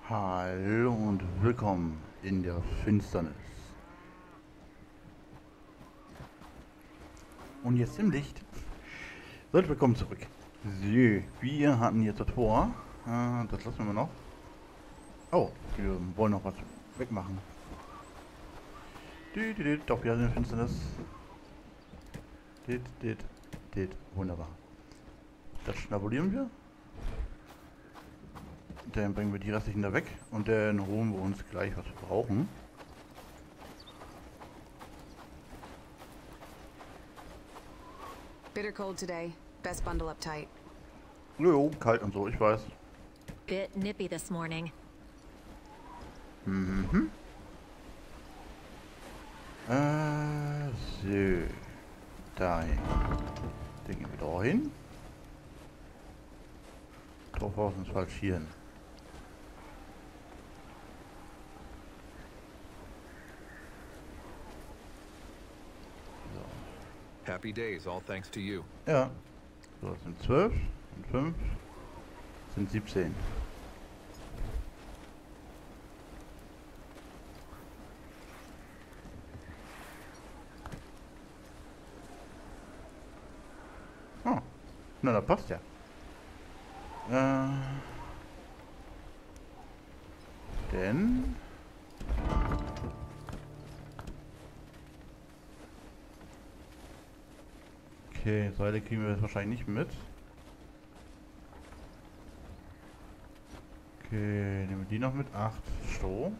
Hallo und willkommen in der Finsternis. Und jetzt im Licht. Seid willkommen zurück. So, wir hatten jetzt das vor. Das lassen wir noch. Oh, wir wollen noch was wegmachen. Doch, wir haben eine Finsternis. Wunderbar. Das schnabulieren wir. Dann bringen wir die restlichen da weg und dann holen wir uns gleich, was wir brauchen. Bitter cold today. Best bundle up tight. Jo, kalt und so, ich weiß. Bit nippy this morning. Mhm. So. Dahin. Den gehen wir da hin. Torfhaus ist falsch hier hin. Happy days, all thanks to you. Ja. So, das sind 12 und 5 sind 17. Oh. Na, da passt ja. Denn... Okay, Seile kriegen wir jetzt wahrscheinlich nicht mit. Okay, nehmen wir die noch mit. 8 Stroh.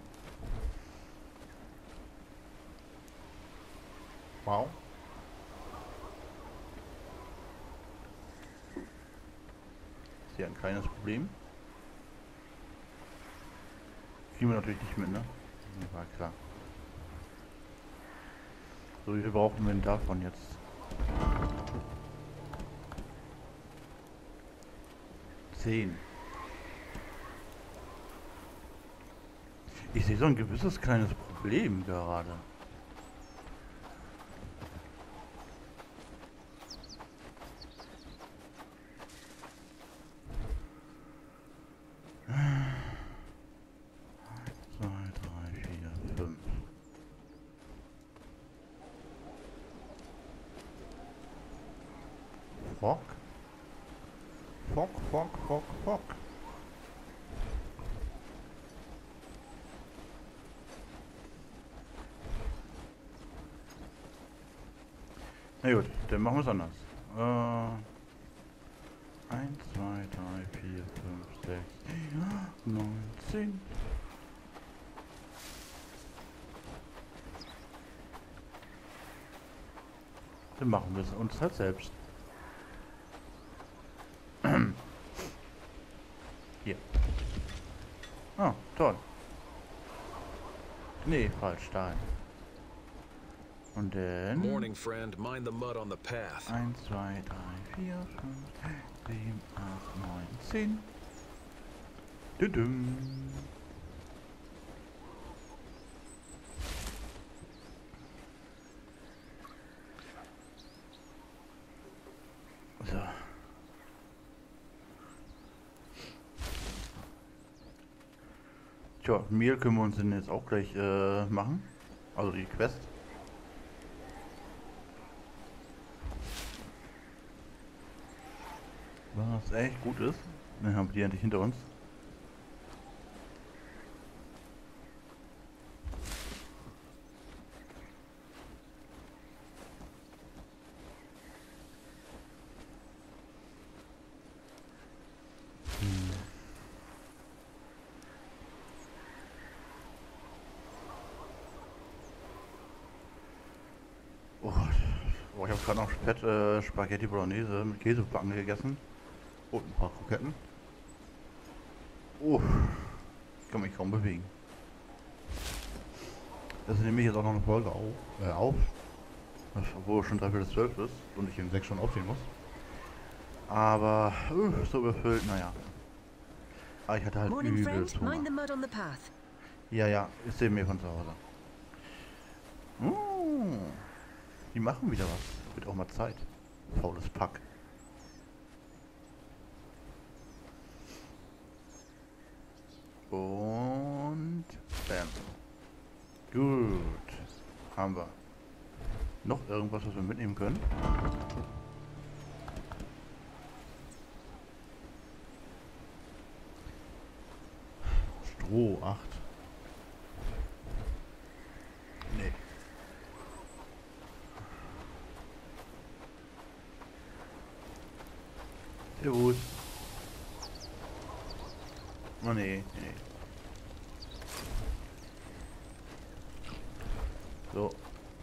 Wow. Ist hier ein kleines Problem. Kriegen wir natürlich nicht mit, ne? War klar. So, wie viel brauchen wir denn davon jetzt? 10. Ich sehe so ein gewisses kleines Problem gerade. Fock. Na gut, dann machen wir es anders. 1, 2, 3, 4, 5, 6, 9, 10. Dann machen wir es uns halt selbst. Hier. Ah, toll. Nee, falsch, Stein. Und dann... Morning, friend. Mind the mud on the path. 1, 2, 3, 4, 5, 7, 8, 9, 10. Düdüm. So. Tja, Mehl können wir uns denn jetzt auch gleich machen. Also die Quest. Was echt gut ist. Dann haben wir die endlich hinter uns. Oh, ich habe gerade noch Fett Spaghetti Bolognese mit Käsebacken gegessen. Und ein paar Kroketten. Oh, ich kann mich kaum bewegen. Das nehme ich jetzt auch noch eine Folge auf. Obwohl es schon 3:12 ist und ich in 6 schon aufstehen muss. Aber so überfüllt, naja. Aber ich hatte halt Morning, übel friend. Hunger. Mind the mud on the path. Ja, ich sehe mir von zu Hause. Die machen wieder was. Wird auch mal Zeit. Faules Pack. Und Bam. Gut. Haben wir. Noch irgendwas, was wir mitnehmen können? Stroh, 8. Nee. Servus. Oh nee, nee. So.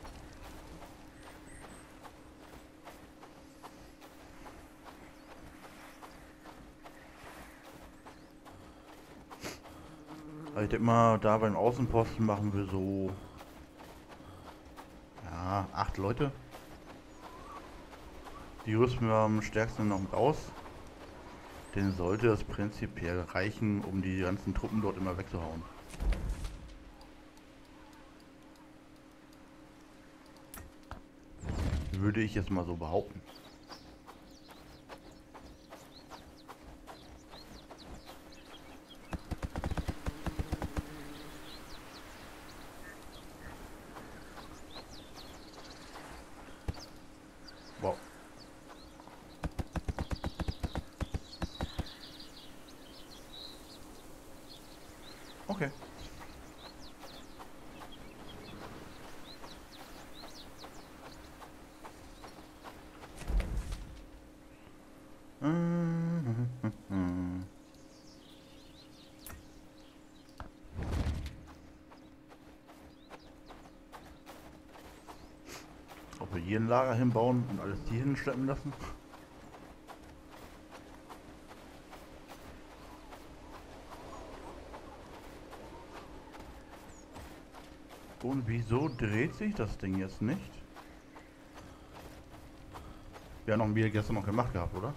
Also ich denke mal, da beim Außenposten machen wir so, ja, 8 Leute. Die rüsten wir am stärksten noch mit aus. Denen sollte es prinzipiell reichen, um die ganzen Truppen dort immer wegzuhauen. Würde ich jetzt mal so behaupten. Wow. Okay. Ob wir hier ein Lager hinbauen und alles hier hinschleppen lassen? Und wieso dreht sich das Ding jetzt nicht? Wir haben noch ein Bier gestern noch gemacht gehabt, oder?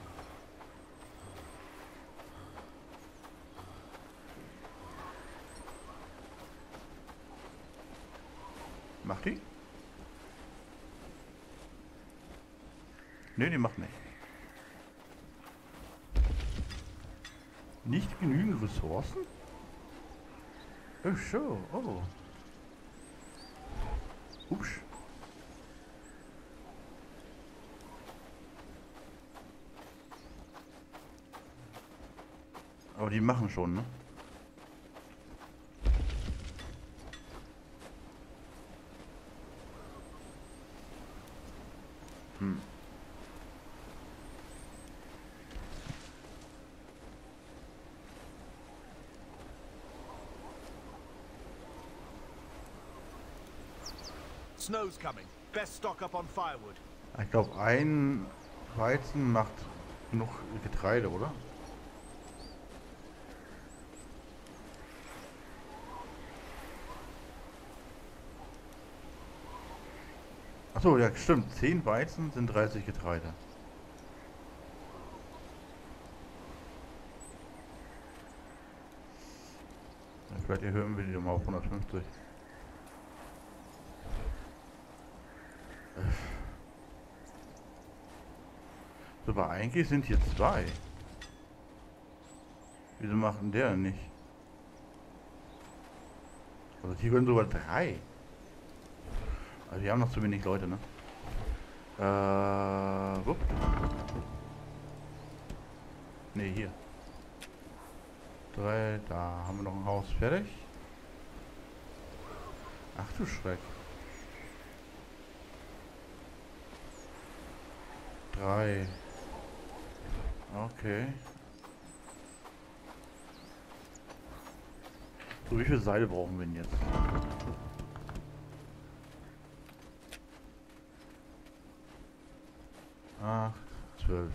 Macht die? Ne, die macht nicht. Nicht genügend Ressourcen? Oh, so. Oh. Ups. Aber die machen schon, ne? Hm. Snow's coming. Best stock up on firewood. Ich glaube, ein Weizen macht genug Getreide, oder? Achso, ja, stimmt. 10 Weizen sind 30 Getreide. Vielleicht erhöhen wir die mal auf 150. So, aber eigentlich sind hier 2. Wieso machen der nicht? Also hier können sogar 3. Also wir haben noch zu wenig Leute, ne? Wupp. Ne, hier. 3, da haben wir noch ein Haus fertig. Ach du Schreck. 3. Okay. So, wie viel Seile brauchen wir denn jetzt? 8, 12.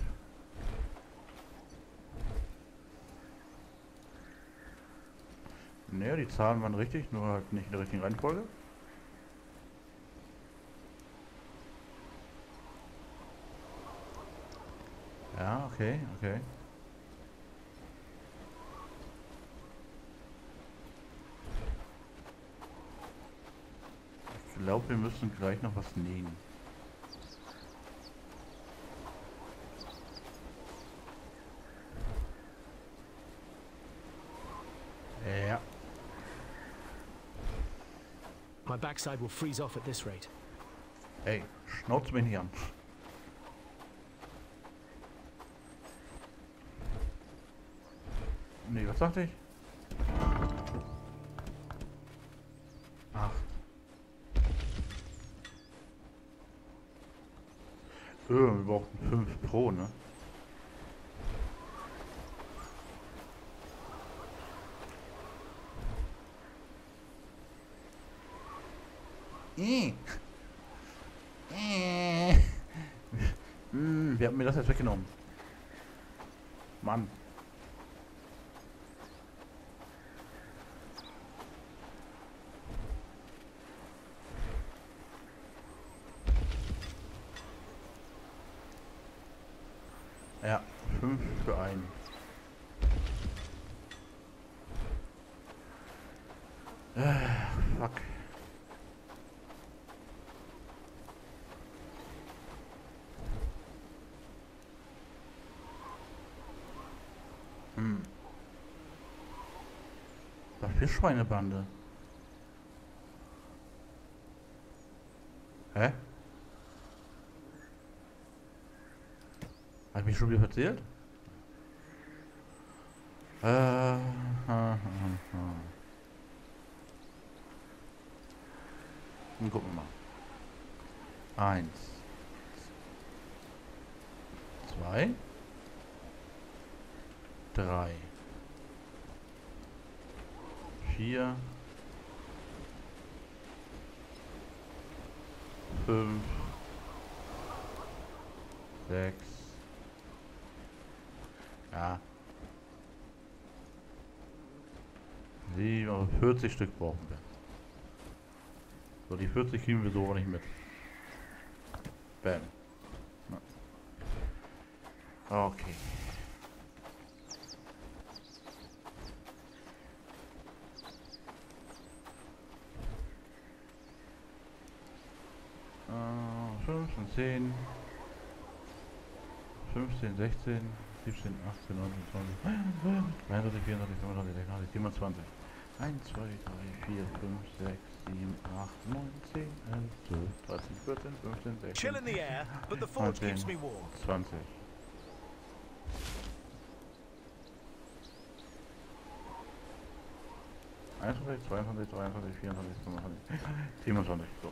Ne, die Zahlen waren richtig, nur halt nicht in der richtigen Reihenfolge. Ja, okay, okay. Ich glaube, wir müssen gleich noch was nähen. Ja. My backside will freeze off at this rate. Ey, schnauzt mich nicht an. Nee, was sagte ich? 8. Wir brauchen 5 Pro, ne? Wer hat mir das jetzt weggenommen? Mann. Ja, 5 für einen. Fuck. Was für Schweinebande? Hä? Hat mich schon wieder verzählt? Dann gucken wir mal. 1, 2, 3, 4, 5, 6. Ja. 7, also 40 Stück brauchen wir. So, die 40 kriegen wir so auch nicht mit. Bam. Okay. Äh, 15, 10, 15, 16, 17, 18, 19, 20, 23, 24, 25, 26, 27. 1, 2, 3, 4, 5, 6, 7, 8, 9, 10, 11, 12, 13, 14, 15, 16, Chill in the air, but the forge 19, keeps me warm. 20. Einundzwanzig, 22, 23, 24, 25, 27. So.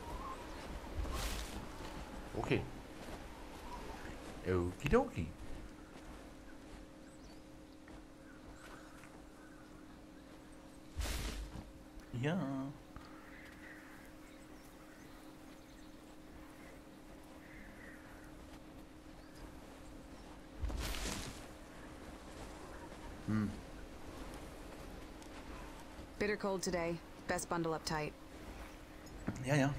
Okay. Okidoki. Ja. Bitter cold today. Best bundle up tight. Ja, ja.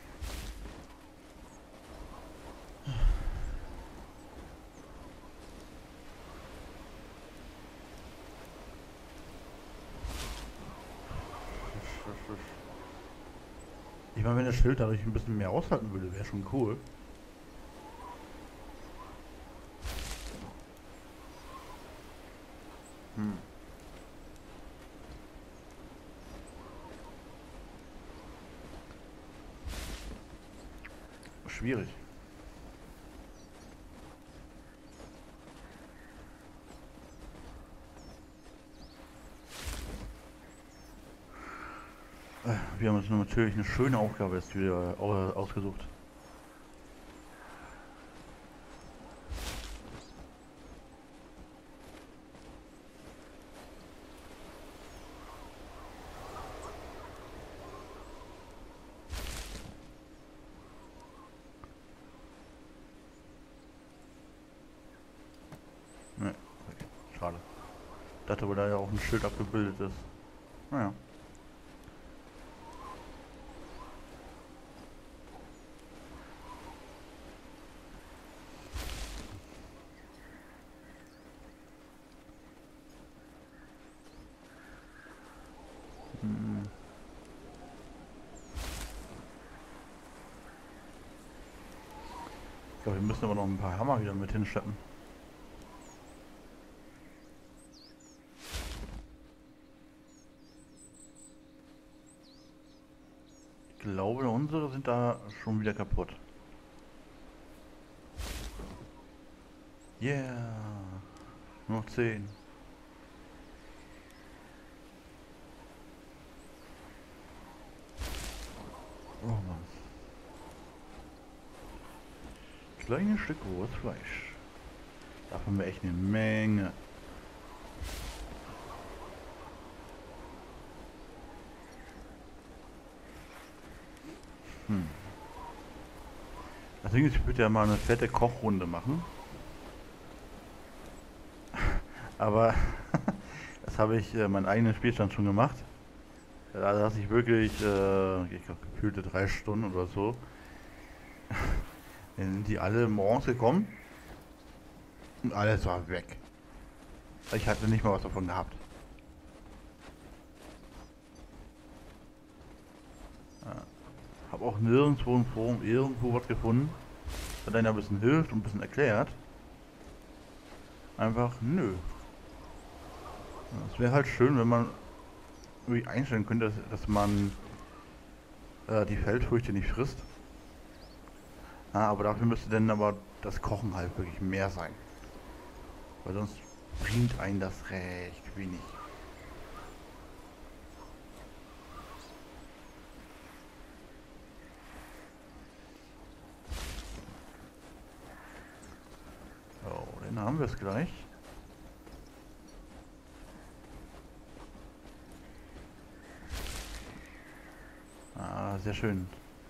Ich meine, wenn das Schild dadurch ein bisschen mehr aushalten würde, wäre schon cool. Schwierig. Wir haben uns natürlich eine schöne Aufgabe jetzt wieder ausgesucht. Ne, schade. Ich dachte, weil da ja auch ein Schild abgebildet ist. Naja. Ich glaube, wir müssen aber noch ein paar Hammer wieder mit hinschleppen. glaube, unsere sind da schon wieder kaputt. Yeah. Nur noch 10. Oh Mann. Kleines Stück rohes Fleisch. Davon haben wir echt eine Menge. Das Ding ist, ich würde ja mal eine fette Kochrunde machen. Aber das habe ich meinen eigenen Spielstand schon gemacht. Da saß ich wirklich, ich glaube, gefühlte 3 Stunden oder so. Dann sind die alle morgens gekommen und alles war weg. Ich hatte nicht mal was davon gehabt. Habe auch nirgendwo im Forum irgendwo was gefunden, das einem ein bisschen hilft und ein bisschen erklärt. Einfach nö. Es wäre halt schön, wenn man irgendwie einstellen könnte, dass man die Feldfrüchte nicht frisst. Aber dafür müsste dann aber das Kochen halt wirklich mehr sein. Weil sonst bringt einen das recht wenig. So, dann haben wir es gleich. Sehr schön.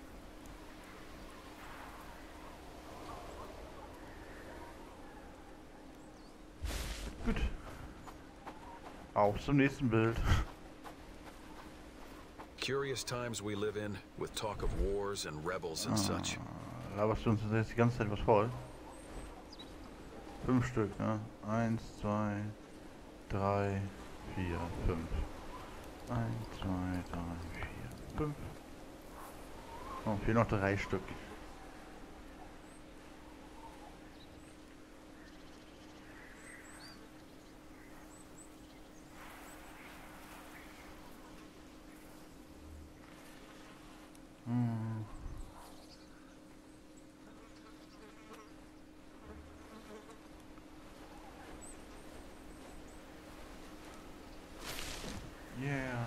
Gut. Auf zum nächsten Bild. Curious times we live in, with talk of wars and rebels and such. Aber du uns jetzt die ganze Zeit was voll. 5 Stück, ne? 1, 2, 3, 4, 5. 1, 2, 3, 4, 5. Oh, fehlen noch 3 Stück. Yeah.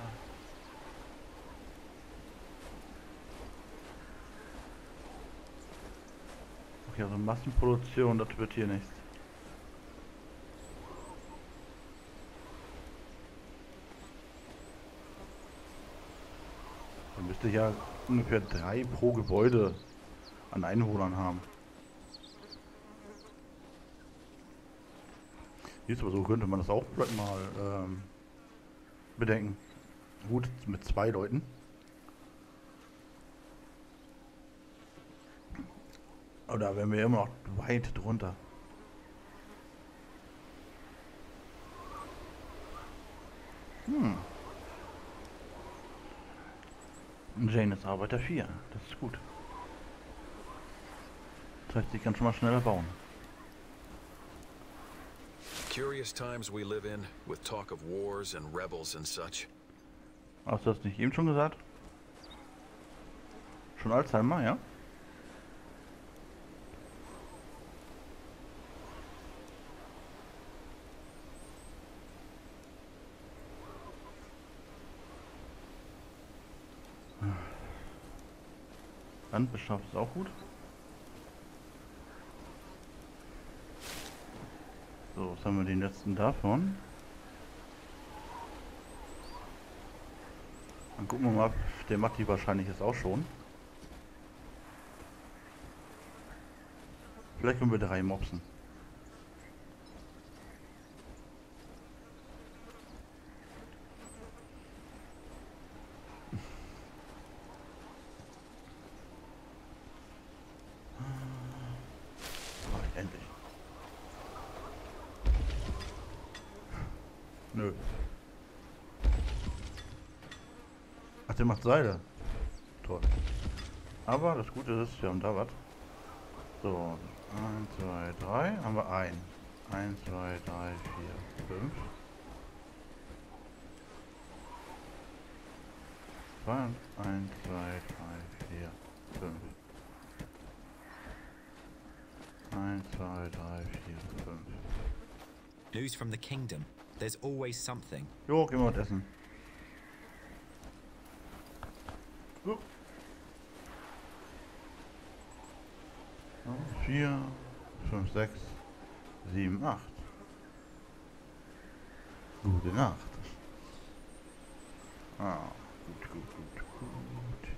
Okay, also Massenproduktion, das wird hier nichts. Dann müsste ich ja ungefähr 3 pro Gebäude an Einwohnern haben. Jetzt aber so könnte man das auch vielleicht mal bedenken. Gut, mit 2 Leuten. Aber da wären wir immer noch weit drunter. Jane ist Arbeiter 4. Das ist gut. Das heißt, sie kann schon mal schneller bauen. Curious times we live in, with talk of wars and rebels and such. Hast du das nicht eben schon gesagt? Schon Alzheimer, ja? Landwirtschaft ist auch gut. So, was haben wir den letzten davon? Dann gucken wir mal, der macht die wahrscheinlich jetzt auch schon. Vielleicht können wir 3 mopsen. Endlich. Nö. Ach, der macht Seile. Toll. Aber das Gute ist, wir haben da was. So, 1, 2, 3. Haben wir ein. 1, 2, 3, 4, 5. 2, 1, 2, 3, 4, 5. 1, 2, 3, 4, 5. News from the kingdom. There's always something. Jo, gehen wir was essen. 4, 5, 6, 7, 8. Gute Nacht. Ah, gut.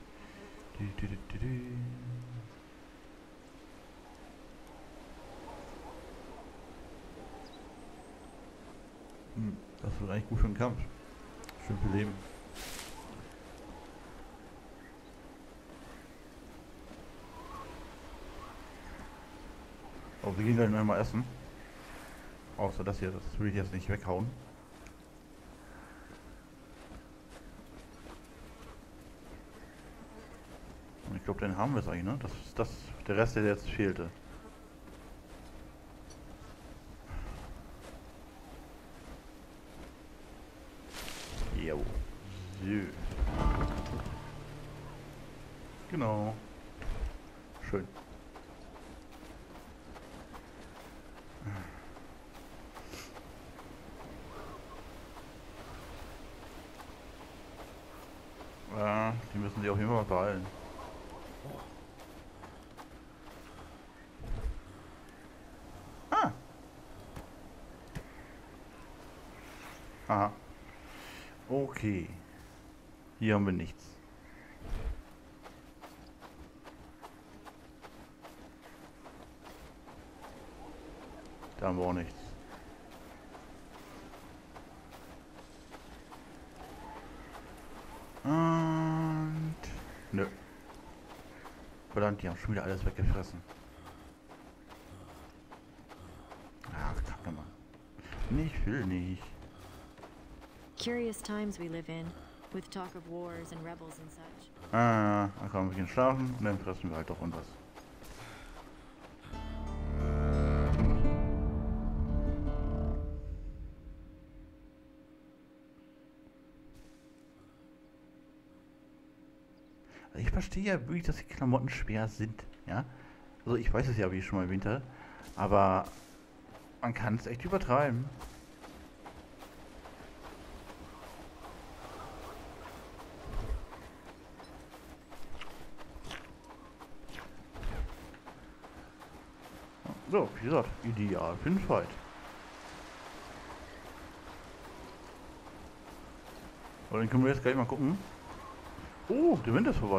Das wird eigentlich gut für den Kampf. Schön für Leben. Oh, wir gehen gleich noch mal essen. Außer das hier, das will ich jetzt nicht weghauen. Und ich glaube, den haben wir es eigentlich, ne? Das ist das, der Rest, der jetzt fehlte. Jo. So. Genau. Schön. Ja, die müssen sich auf jeden Fall beeilen. Ah. Aha. Okay. Hier haben wir nichts. Da haben wir auch nichts. Und... Nö. Verdammt, die haben schon wieder alles weggefressen. Ach, kacke, Mann. Ich will nicht. Curious times we live in, with talk of wars and rebels and such. Ah, dann können wir gehen schlafen und dann fressen wir halt doch irgendwas. Ich verstehe ja wirklich, dass die Klamotten schwer sind, ja. Also ich weiß es ja, wie ich schon mal erwähnt habe, aber man kann es echt übertreiben. So, wie gesagt, ideal für den Fight. Aber dann können wir jetzt gleich mal gucken. Oh, der Wind ist vorbei.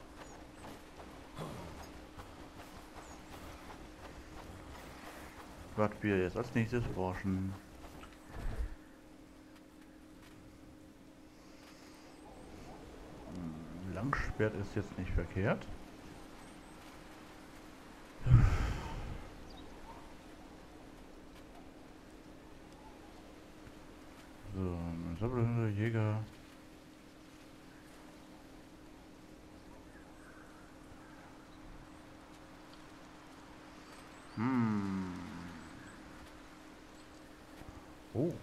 Was wir jetzt als nächstes forschen. Langschwert ist jetzt nicht verkehrt. So, ein Jäger. Oh.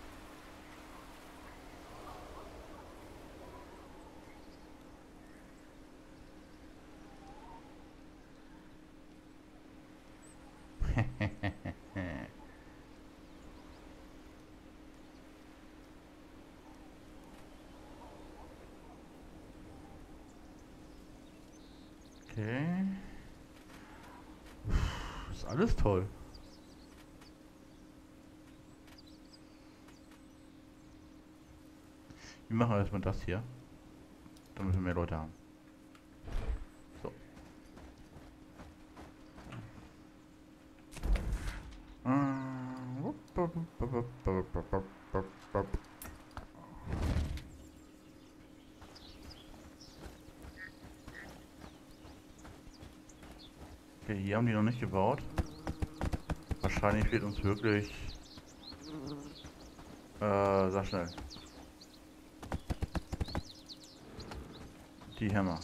Okay. Ist alles toll. Wir machen erstmal das hier, damit wir mehr Leute haben. So. Okay, hier haben die noch nicht gebaut. Wahrscheinlich fehlt uns wirklich... sag schnell. Die Hämmer.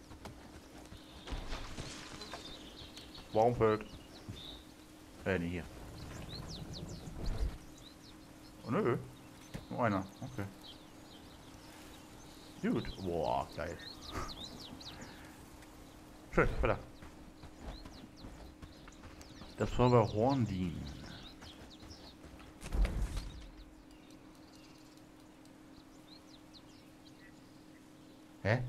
Warum fällt? Nee, hier. Oh nö. Nur einer. Okay. Gut. Boah, geil. Schön, weiter. Das war bei Horndien. Hä?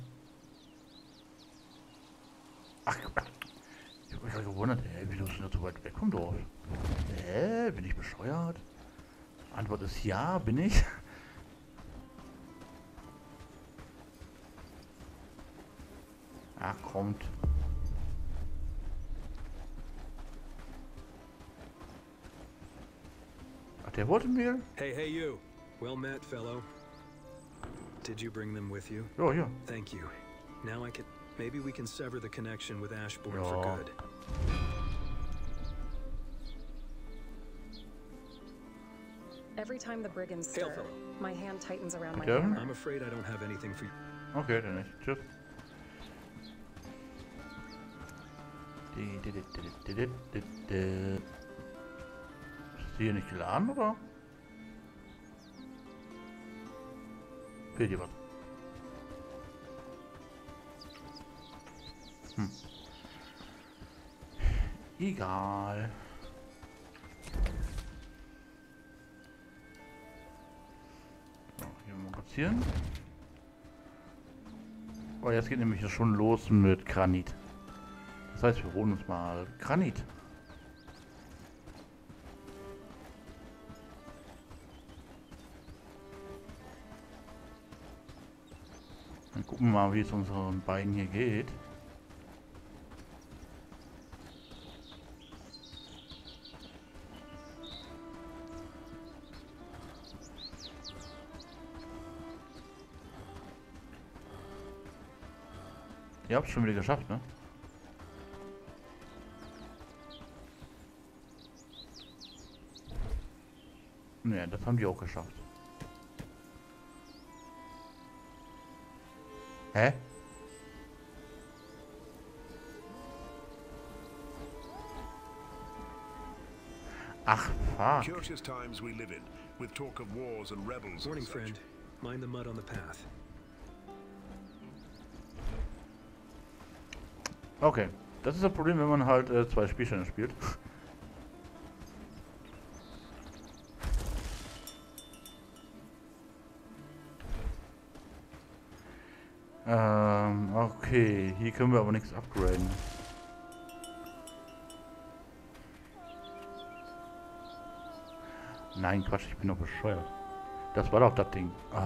Ach, ich hab mich gerade gewundert, wieso ist denn das so weit weg vom Dorf? Bin ich bescheuert? Antwort ist ja, bin ich. Ach, kommt. Ach, der wollte mir? Hey, hey, you. Well met, fellow. Did you bring them with you? Ja, hier. Thank you. Now I can... Maybe we can sever the connection with Ashbourne Ja. for good. Every time the brigands Hail, stir, fellow. my hand tightens around my Okay. hammer. I'm afraid I don't have anything for you. Okay, dann nicht. Tschüss. Ist die hier nicht geladen, oder? Fehlt hier was? Egal. So, hier mal platzieren. Oh, jetzt geht nämlich schon los mit Granit. Das heißt, wir holen uns mal Granit. Dann gucken wir mal, wie es unseren Beinen hier geht. Ihr habt es schon wieder geschafft, ne? Ne, das haben die auch geschafft. Hä? Ach, fuck. Curious times we live in, with talk of wars and rebels. Morning, and such. friend. Mind the mud on the path. Okay, das ist das Problem, wenn man halt zwei Spielstände spielt. Okay, hier können wir aber nichts upgraden. Nein, Quatsch, ich bin doch bescheuert. Das war doch das Ding. Ah.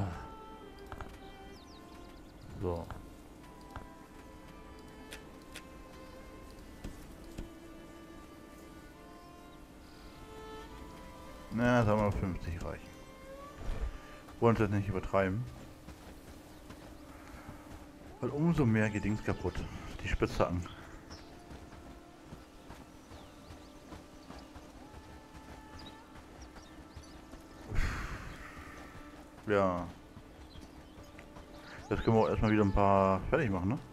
So. Na, sagen wir mal 50 reichen. Wollen wir das nicht übertreiben. Weil umso mehr geht Dings kaputt. Die Spitzhacken. Ja. Jetzt können wir auch erstmal wieder ein paar fertig machen, ne?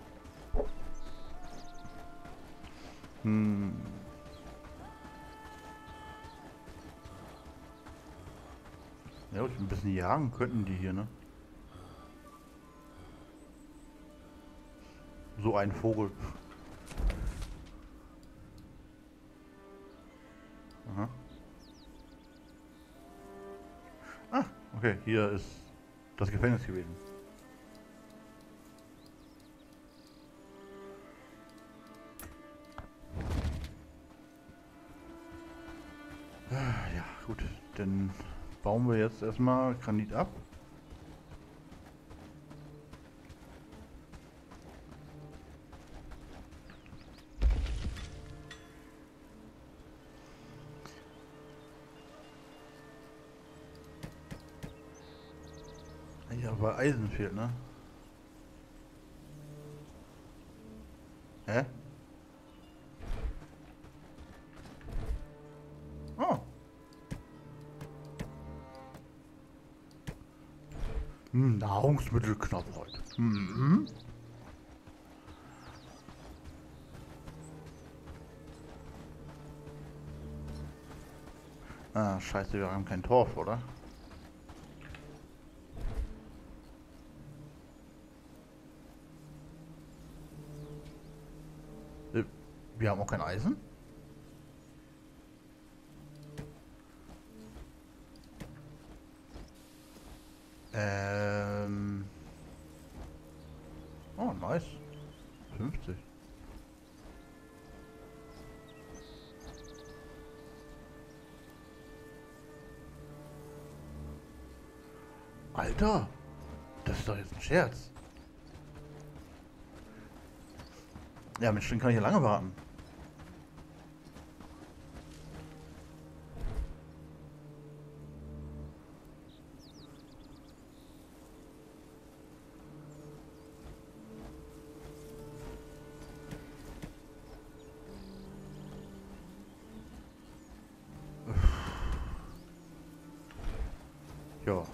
Ja, gut, ein bisschen jagen könnten die hier, ne? So ein Vogel. Aha. Ah, okay, hier ist das Gefängnis gewesen. Ja, gut, dann bauen wir jetzt erstmal Granit ab. Ja, weil Eisen fehlt, ne? Hä? Oh. Nahrungsmittelknappheit. Mhm. Ah, scheiße, wir haben kein Torf, oder? Wir haben auch kein Eisen? Oh, nice. 50. Alter, das ist doch jetzt ein Scherz. Ja, mit String kann ich ja lange warten. Ja.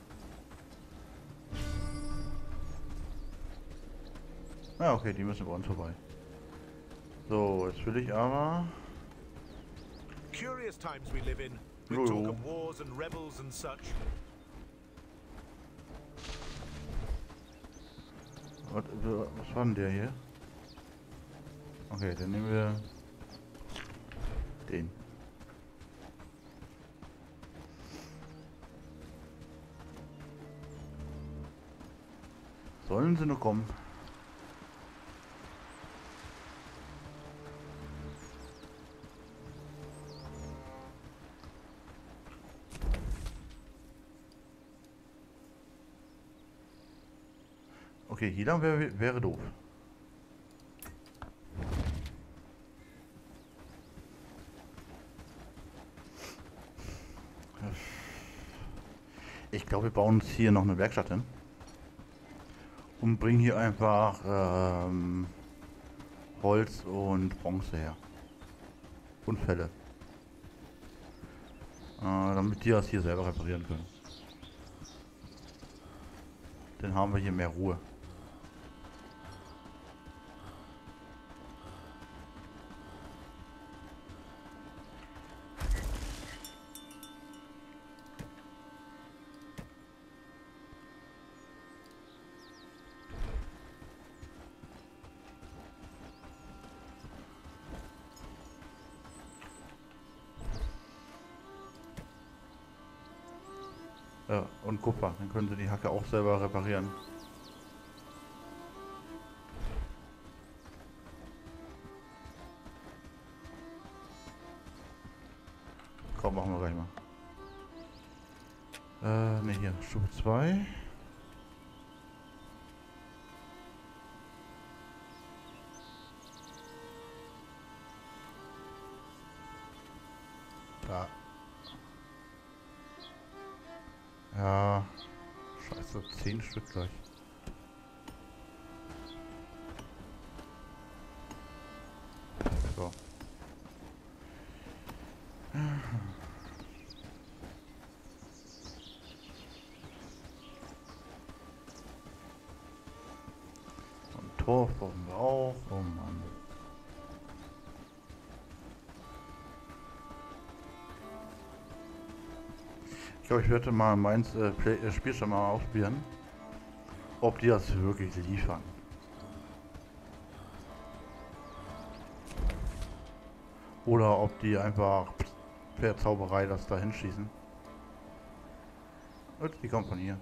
Ah, okay, die müssen bei uns vorbei. So, jetzt will ich aber... Curious times we live in, with Jo, talk jo. of wars and rebels and such. Was war denn der hier? Okay, dann nehmen wir den. Sollen sie nur kommen? Okay, hier lang wäre doof. Ich glaube, wir bauen uns hier noch eine Werkstatt hin. Und bringen hier einfach Holz und Bronze her. Und Felle. Damit die das hier selber reparieren können. Dann haben wir hier mehr Ruhe. Ja, und Kupfer. Dann können sie die Hacke auch selber reparieren. Komm, machen wir gleich mal. Ne, hier, Stufe 2. Da. Ja, scheiße, 10 Stück gleich. So. Und Tor brauchen wir auch. Oh Mann. Ich glaube, ich werde mal meins Spiel schon mal ausprobieren, ob die das wirklich liefern. Oder ob die einfach per Zauberei das da hinschießen. Und die kommt von hier.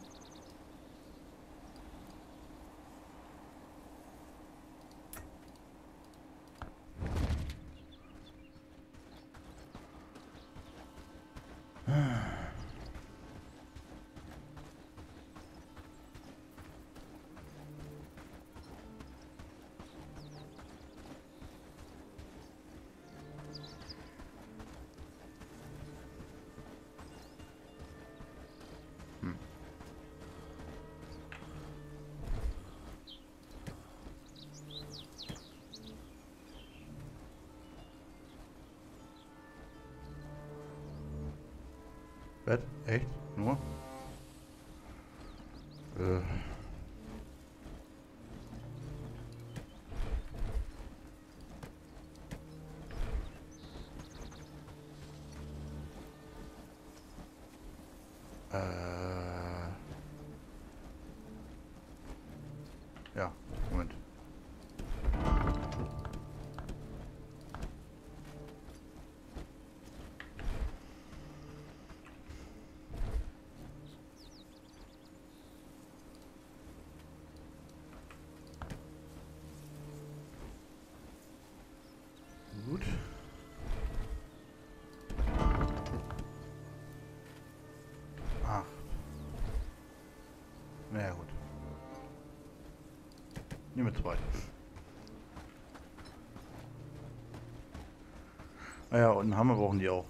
Bett? Echt? Nur? Ja, Moment. Naja, gut. Nehmen wir 2. Ah ja, und einen Hammer brauchen die auch.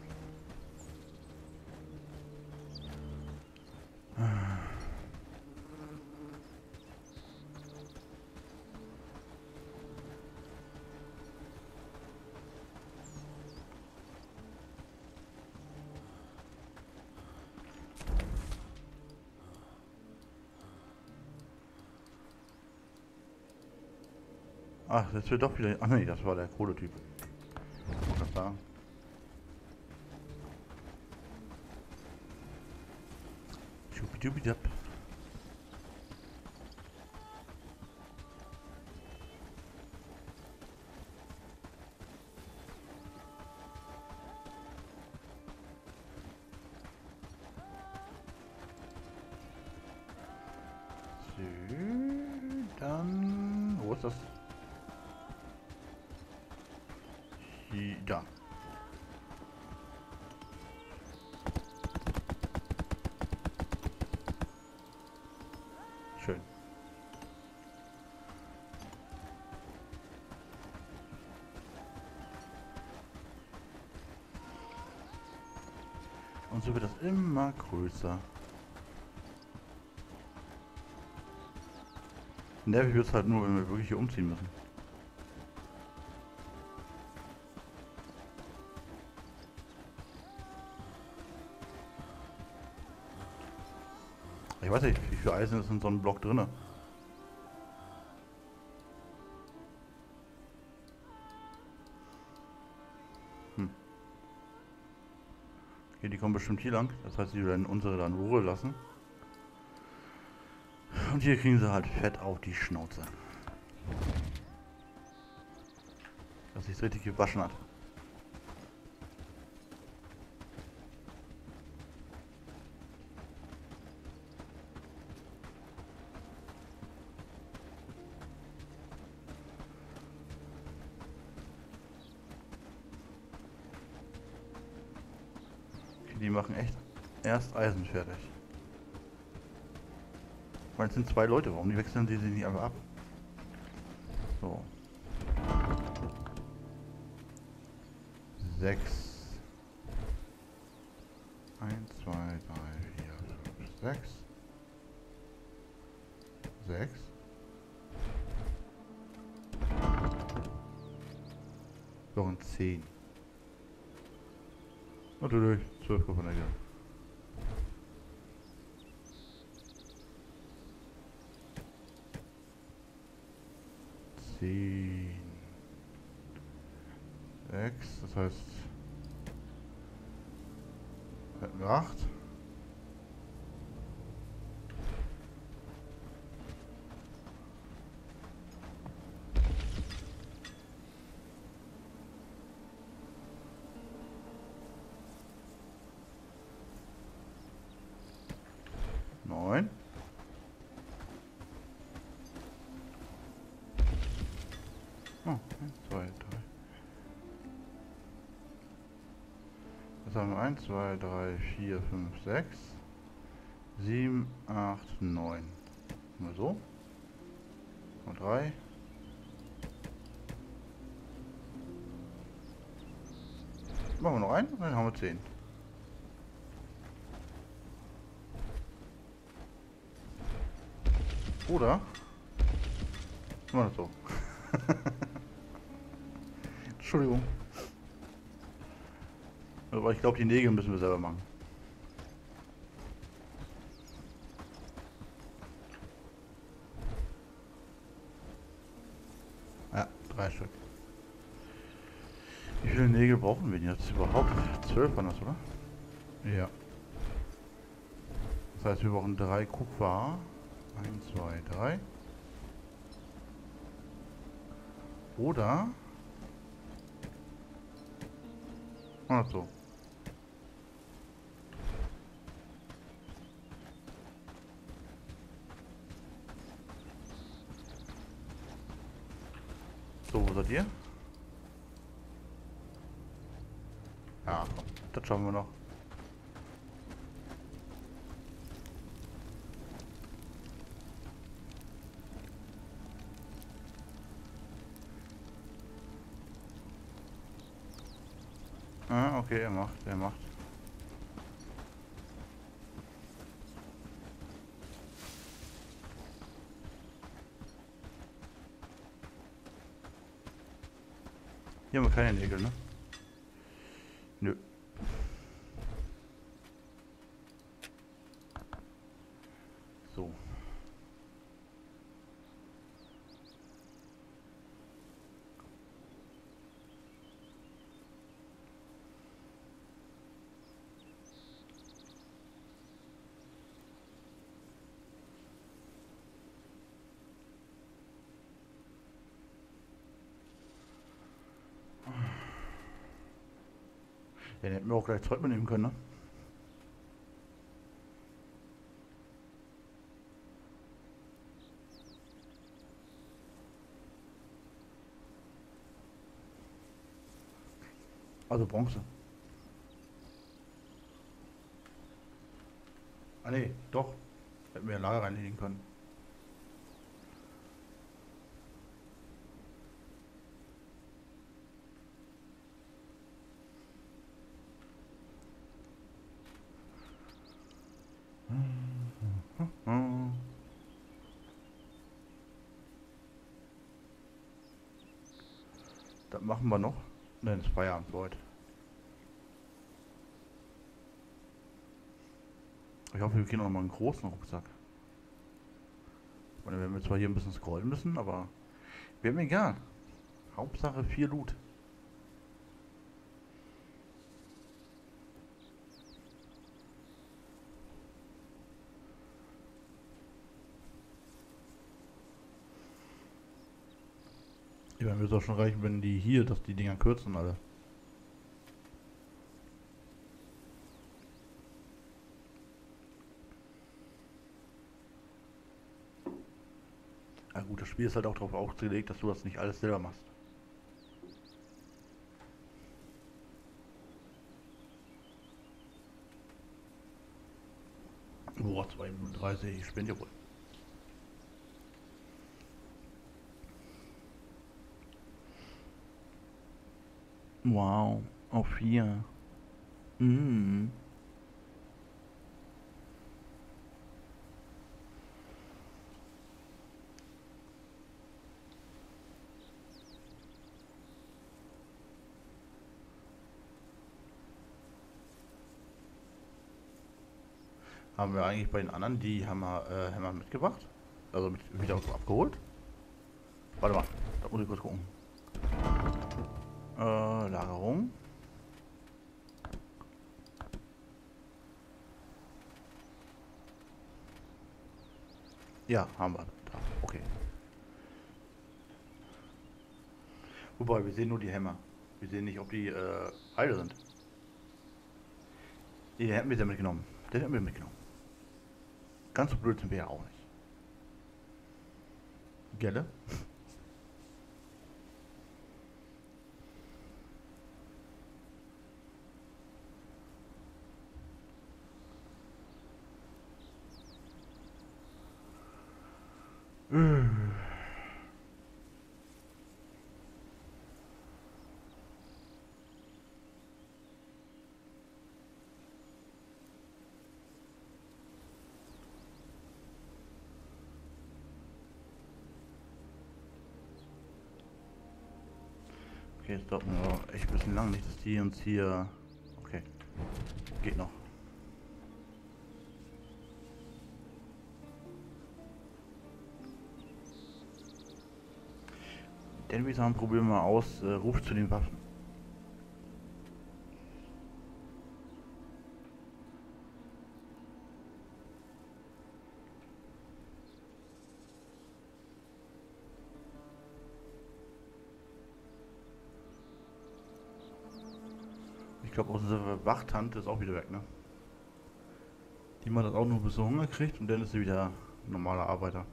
Ach, das wird doch wieder... Ach nee, das war der Kohletyp. Was sagen? Schubidubidab. So, dann... Wo ist das? Da. Schön. Und so wird das immer größer. Nervig wird es halt nur, wenn wir wirklich hier umziehen müssen. Ich weiß nicht, wie viel Eisen ist in so einem Block drin. Okay, die kommen bestimmt hier lang. Das heißt, die werden unsere dann in Ruhe lassen. Und hier kriegen sie halt fett auf die Schnauze. Dass sich's richtig gewaschen hat. Die machen echt erst Eisen fertig. Weil es sind 2 Leute, warum die wechseln sie nicht einfach ab? So. 6. 1, 2, 3, 4, 5, 6. 6. So, und 10. Natürlich, 12 von der Ecke. Sechs, das heißt 8. Neun. Oh, 1, 2, 3. Was haben wir? 1, 2, 3, 4, 5, 6, 7, 8, 9. Mal so. Und 3. Machen wir noch einen und dann haben wir 10. Oder? Machen wir das so. Entschuldigung. Aber ich glaube, die Nägel müssen wir selber machen. Ja, 3 Stück. Wie viele Nägel brauchen wir denn jetzt überhaupt? 12 waren das, oder? Ja. Das heißt, wir brauchen 3 Kupfer. 1, 2, 3. Oder? Ach so. So, wo seid ihr? Ja, komm, das schaffen wir noch. Okay, er macht, er macht. Hier haben wir keine Nägel, ne? Nö. So. Ja, den hätten wir auch gleich Zeug mitnehmen können, ne? Also Bronze. Ah ne, doch. Hätten wir ein Lager reinlegen können. Das machen wir noch. Nein, das ist Feierabend für heute. Ich hoffe, wir kriegen auch noch mal einen großen Rucksack. Und dann werden wir zwar hier ein bisschen scrollen müssen, aber wäre mir egal. Hauptsache 4 Loot. Ich meine, würde es auch schon reichen, wenn die hier, dass die Dinger kürzen alle. Ja gut, das Spiel ist halt auch darauf ausgelegt, dass du das nicht alles selber machst. Boah, 2:30, ich spinne ja wohl. Wow, auf 4. Mm. Haben wir eigentlich bei den anderen die Hämmer mitgebracht? Also wieder abgeholt? Warte mal, da muss ich kurz gucken. Lagerung. Ja, haben wir. Da, okay. Wobei, wir sehen nur die Hämmer. Wir sehen nicht, ob die heile sind. Den hätten wir mitgenommen. Den hätten wir mitgenommen. Ganz so blöd sind wir ja auch nicht. Gelle? Okay, es dauert nur echt ein bisschen lang, nicht, dass die uns hier... Okay, geht noch. Denn wir sagen, probieren wir mal aus, Ruf zu den Waffen. Ich glaube, unsere Wachtante ist auch wieder weg, ne? Die macht das auch nur bis sie Hunger kriegt und dann ist sie wieder ein normaler Arbeiter.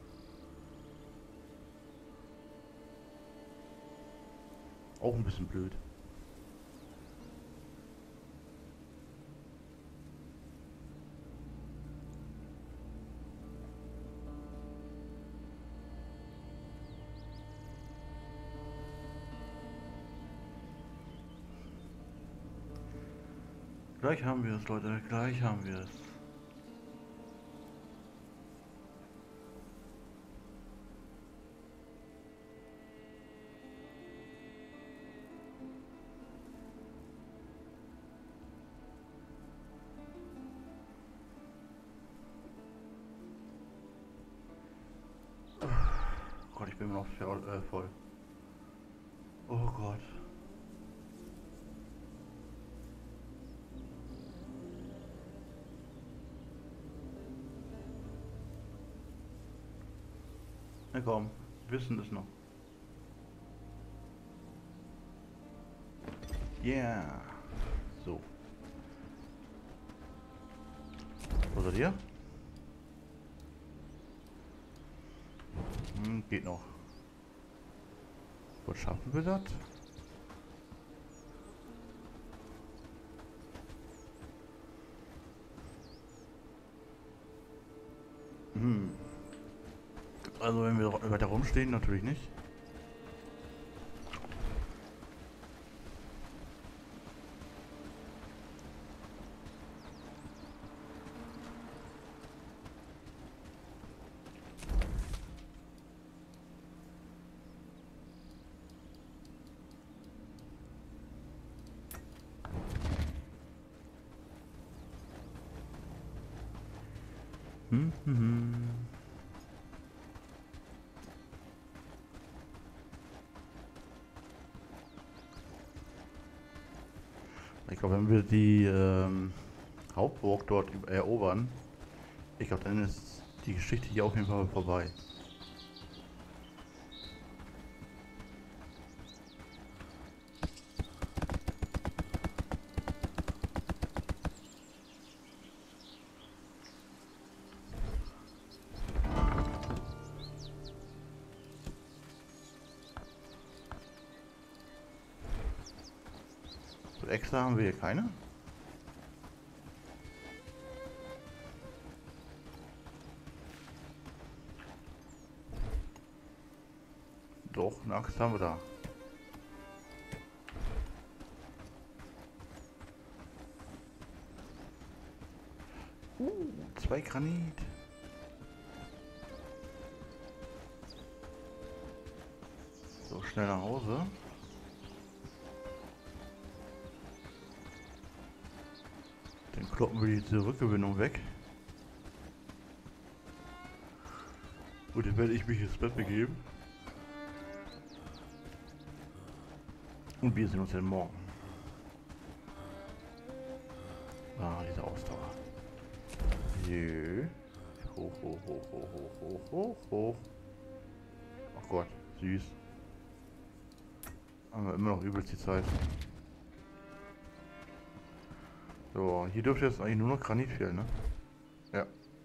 Auch ein bisschen blöd. Gleich haben wir es, Leute. Gleich haben wir es. Gott, ich bin immer noch voll. Oh Gott. Na komm, wissen es noch. Yeah. So. Wo seid ihr? Geht noch. Was schaffen wir das? Also wenn wir weiter rumstehen, natürlich nicht. Ich glaube, wenn wir die Hauptburg dort erobern, ich glaube, dann ist die Geschichte hier auf jeden Fall vorbei. Extra haben wir hier keine. Doch, eine Axt haben wir da. Zwei Granit. So, schnell nach Hause. Dann kloppen wir die Zurückgewinnung weg. Und dann werde ich mich ins Bett begeben. Und wir sehen uns dann morgen. Ah, diese Ausdauer. Jö. Hoch, hoch, hoch, hoch, hoch, hoch, hoch, hoch. Ach Gott, süß. Haben wir immer noch übelst die Zeit. So, hier dürfte jetzt eigentlich nur noch Granit fehlen, ne? Ja.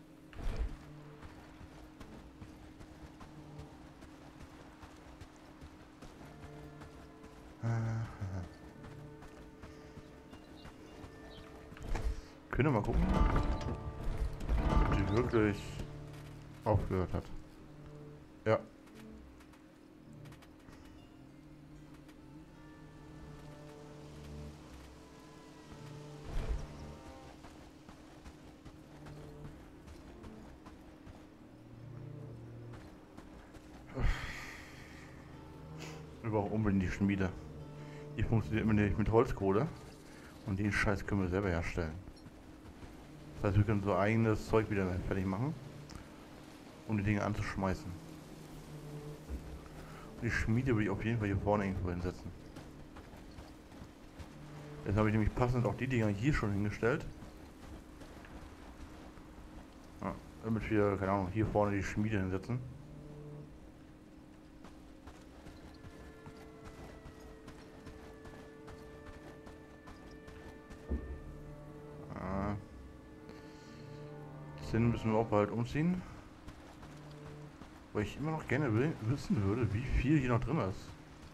Können wir mal gucken, ob die wirklich aufgehört hat. Ja. Wir brauchen unbedingt die Schmiede. Die funktioniert immer nicht mit Holzkohle. Und den Scheiß können wir selber herstellen. Das heißt, wir können so eigenes Zeug wieder fertig machen, um die Dinge anzuschmeißen. Und die Schmiede würde ich auf jeden Fall hier vorne irgendwo hinsetzen. Jetzt habe ich nämlich passend auch die Dinger hier schon hingestellt. Ja, damit wir, keine Ahnung, hier vorne die Schmiede hinsetzen. Den müssen wir auch bald umziehen. Weil ich immer noch gerne wissen würde, wie viel hier noch drin ist.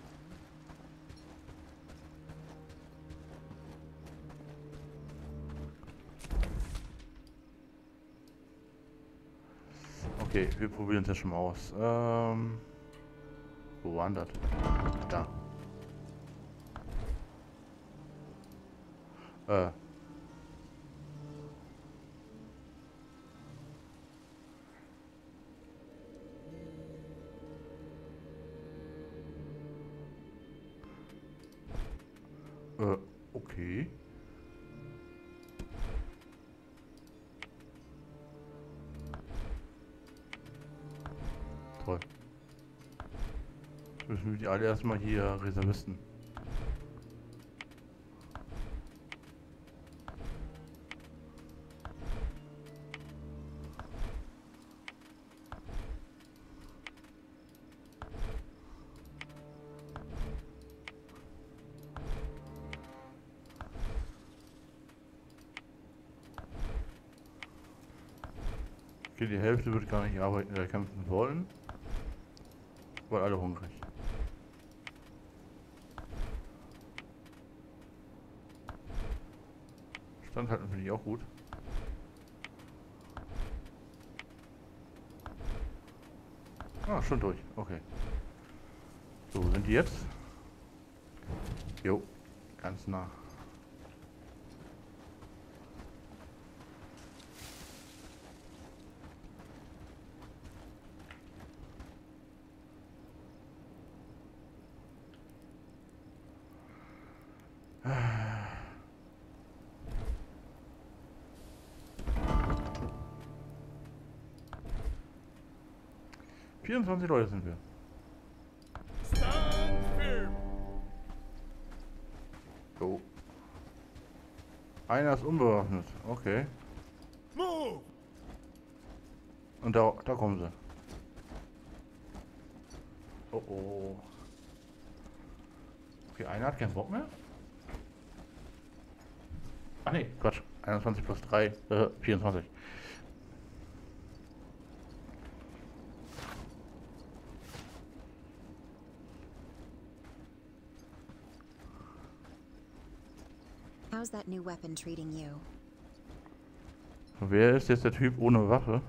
Okay, wir probieren es jetzt schon mal aus. Wo war das? Da. toll. Jetzt müssen wir die alle erstmal hier Reservisten. Okay, die Hälfte wird gar nicht arbeiten oder kämpfen wollen, weil alle hungrig. Standhalten finde ich auch gut. Ah, schon durch. Okay. So, sind die jetzt? Jo, ganz nah. Ah. 24 Leute sind wir. So. Einer ist unbewaffnet. Okay. Und da kommen sie. Oh oh. Okay, einer hat keinen Bock mehr. Ach nee, Quatsch. 21 plus 3, 24. How's that new weapon treating you? Wer ist jetzt der Typ ohne Waffe?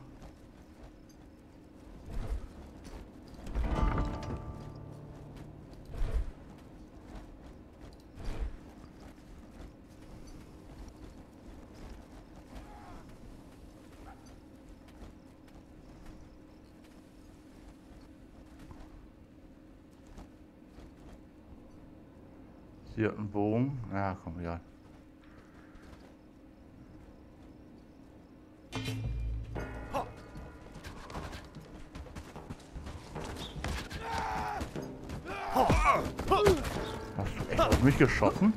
Sie hat einen Bogen. Ja, komm, egal. Hast du echt auf mich geschossen?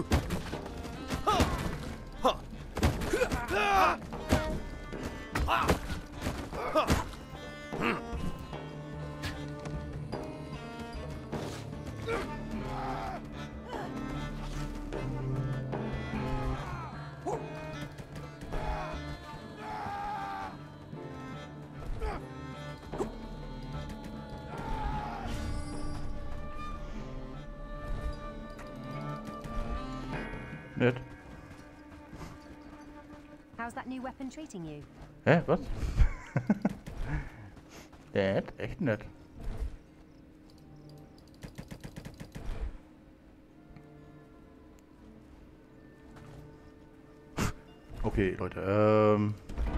Nett. How's that new weapon treating you? Hä, was? Nett, echt nett. Okay, Leute,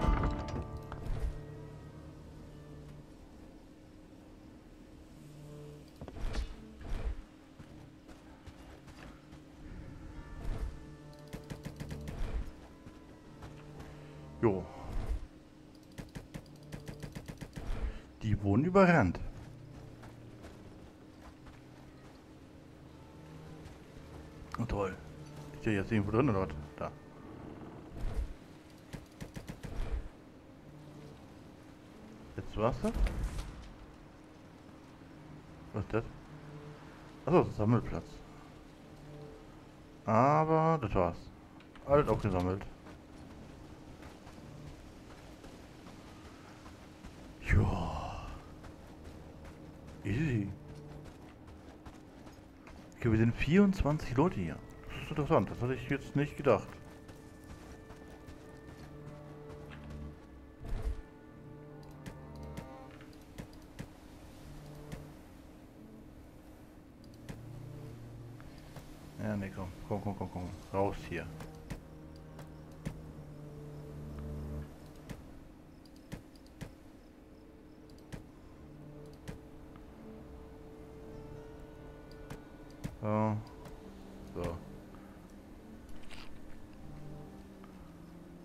jo. Die wurden überrannt. Oh, toll. Ist der jetzt irgendwo drin oder was? Da. Jetzt war's das? Was ist das? Achso, das ist ein Sammelplatz. Aber das war's. Alles aufgesammelt. Ja. Easy. Okay, wir sind 24 Leute hier. Das ist interessant, das hatte ich jetzt nicht gedacht. Ja, ne, komm. Raus hier. So. So.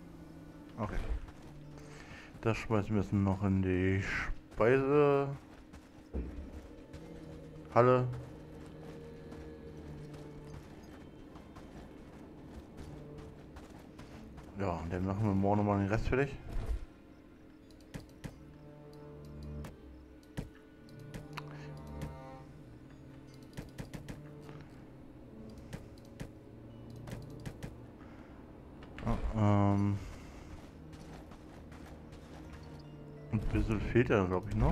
Okay. Das schmeißen wir jetzt noch in die Speise. Halle. Ja, und dann machen wir morgen nochmal den Rest fertig. Ein bisschen fehlt ja, glaube ich, noch.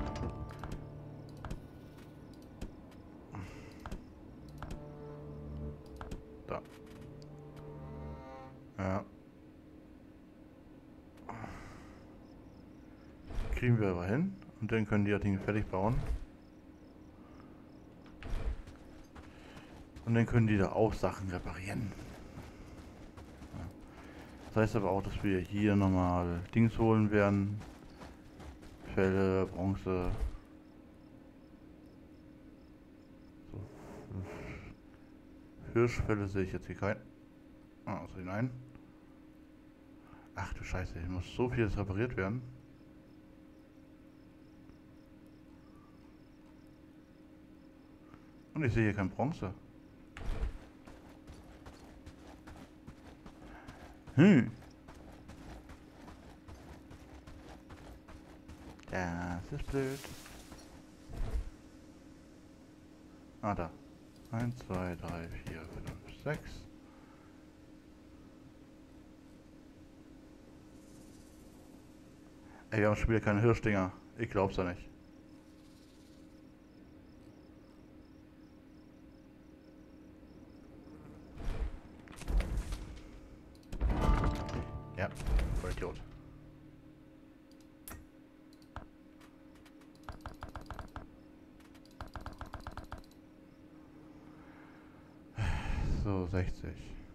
Da. Ja. Kriegen wir aber hin. Und dann können die ja Dinge fertig bauen. Und dann können die da auch Sachen reparieren. Ja. Das heißt aber auch, dass wir hier nochmal Dings holen werden. Felle, Bronze. So. Hirschfelle sehe ich jetzt hier kein. Ah, also hinein. Ach du Scheiße, hier muss so vieles repariert werden. Und ich sehe hier kein Bronze. Das ist blöd. Ah, da. 1, 2, 3, 4, 5, 6. Ey, wir haben schon wieder keine Hirschdinger. Ich glaub's ja nicht. Ja, voll Idiot. So, 60.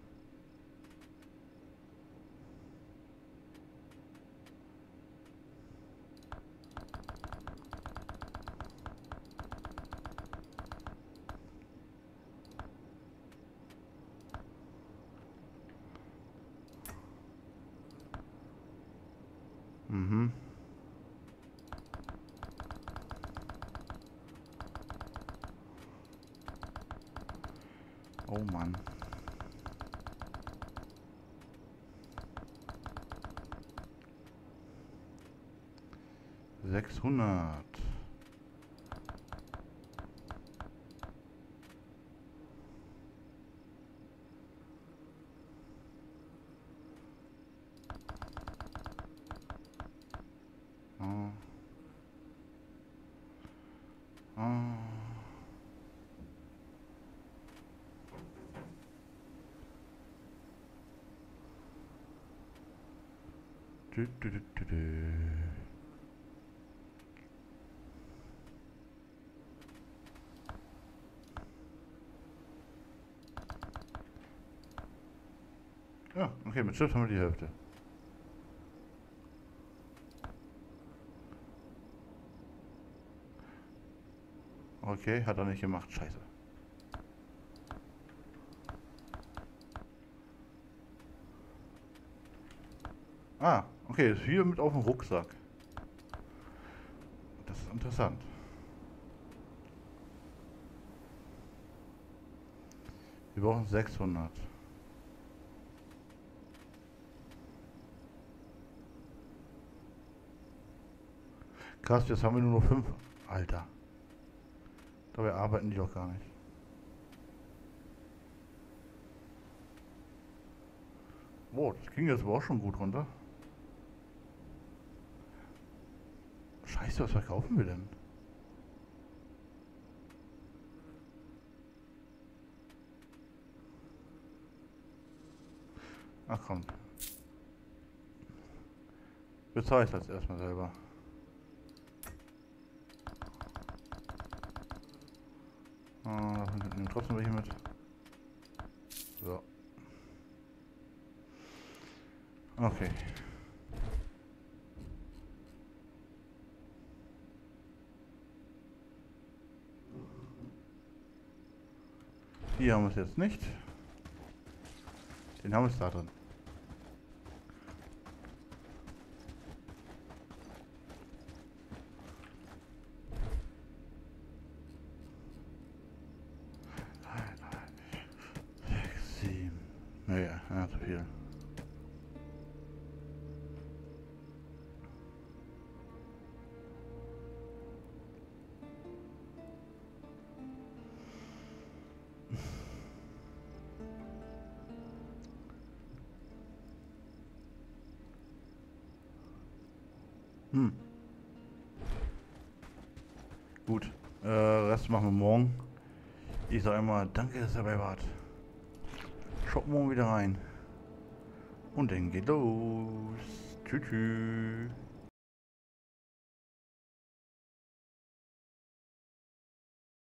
Mhm. Oh Mann. Sechshundert. Oh. Oh. Du, du, du, du, du. Ja, okay, mit Schiff haben wir die Hälfte. Okay, hat er nicht gemacht, scheiße. Ah, okay, ist hier mit auf dem Rucksack. Das ist interessant. Wir brauchen 600. Krass, jetzt haben wir nur noch 5. Alter. Dabei arbeiten die doch gar nicht. Boah, das ging jetzt aber auch schon gut runter. Scheiße, was verkaufen wir denn? Ach komm. Bezahle ich das erstmal selber. Nehmen trotzdem welche mit. So. Okay. Hier haben wir es jetzt nicht. Den haben wir es da drin. Ja, zu viel. Gut. Rest machen wir morgen. Ich sage einmal, danke, dass ihr dabei wart. Schaut morgen wieder rein. Und dann geht los. Tschüss. Tschüss.